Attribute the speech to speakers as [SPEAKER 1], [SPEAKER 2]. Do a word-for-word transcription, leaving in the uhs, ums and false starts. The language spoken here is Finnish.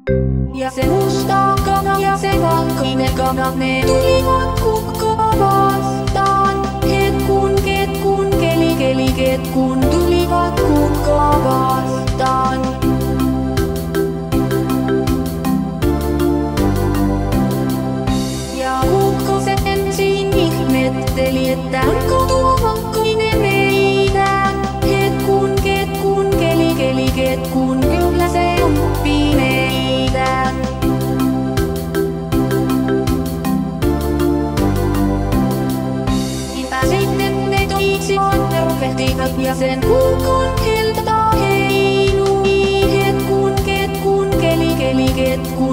[SPEAKER 1] Ja se musta kana ja se valkoinen kana, ne tulivat kukkoa vastaan. Ketkun, ketkun, keli, keli, ketkun, tulivat kukkoa vastaan. Ja kukko se ensin ihmetteli, että onko tuo valkoinen meidän. Ketkun, ketkun, keli, keli, ketkun, kyllä se oppii meidän. Niinpä sitten ne toisivat ja rupehtivat ja sen kukon helta heilui. Ketkun, ketkun, keli, keli, ketkun.